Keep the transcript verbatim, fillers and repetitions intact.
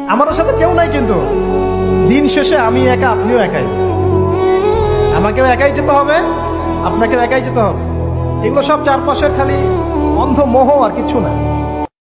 আমারও সাথে কেউ নাই, কিন্তু দিন শেষে আমি একা, আপনিও একাই। আমাকেও একাই যেতে হবে, আপনাকেও একাই যেতে হবে। এগুলো সব চারপাশের খালি অন্ধ মোহ, আর কিছু না।